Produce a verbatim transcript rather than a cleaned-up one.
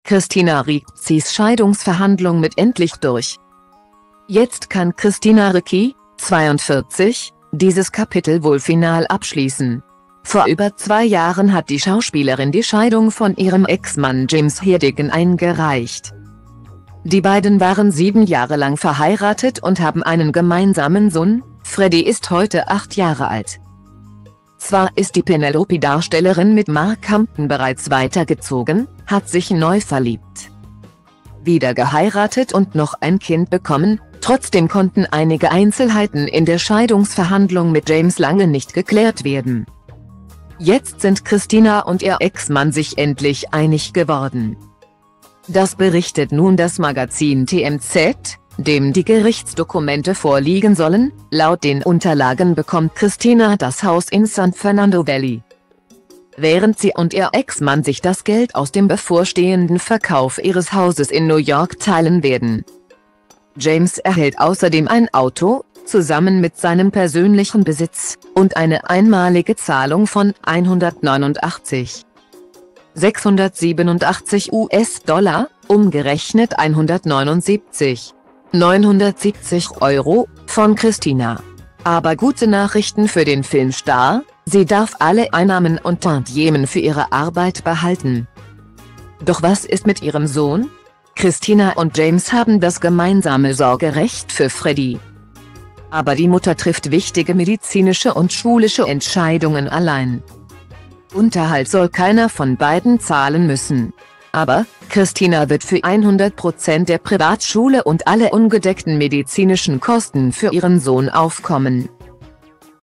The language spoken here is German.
Christina Riccis Scheidungsverhandlung mit endlich durch. Jetzt kann Christina Ricci, zweiundvierzig, dieses Kapitel wohl final abschließen. Vor über zwei Jahren hat die Schauspielerin die Scheidung von ihrem Ex-Mann James Hartigan eingereicht. Die beiden waren sieben Jahre lang verheiratet und haben einen gemeinsamen Sohn. Freddie ist heute acht Jahre alt. Zwar ist die Penelope-Darstellerin mit Mark Hampton bereits weitergezogen, hat sich neu verliebt, wieder geheiratet und noch ein Kind bekommen, trotzdem konnten einige Einzelheiten in der Scheidungsverhandlung mit James lange nicht geklärt werden. Jetzt sind Christina und ihr Ex-Mann sich endlich einig geworden. Das berichtet nun das Magazin T M Z, dem die Gerichtsdokumente vorliegen sollen. Laut den Unterlagen bekommt Christina das Haus in San Fernando Valley, während sie und ihr Ex-Mann sich das Geld aus dem bevorstehenden Verkauf ihres Hauses in New York teilen werden. James erhält außerdem ein Auto, zusammen mit seinem persönlichen Besitz, und eine einmalige Zahlung von hundertneunundachtzig Millionen sechshundertsiebenundachtzig US-Dollar, umgerechnet hundertneunundsiebzig Millionen neunhundertsiebzig Euro, von Christina. Aber gute Nachrichten für den Filmstar: Sie darf alle Einnahmen und Tantiemen für ihre Arbeit behalten. Doch was ist mit ihrem Sohn? Christina und James haben das gemeinsame Sorgerecht für Freddie. Aber die Mutter trifft wichtige medizinische und schulische Entscheidungen allein. Unterhalt soll keiner von beiden zahlen müssen. Aber Christina wird für hundert Prozent der Privatschule und alle ungedeckten medizinischen Kosten für ihren Sohn aufkommen.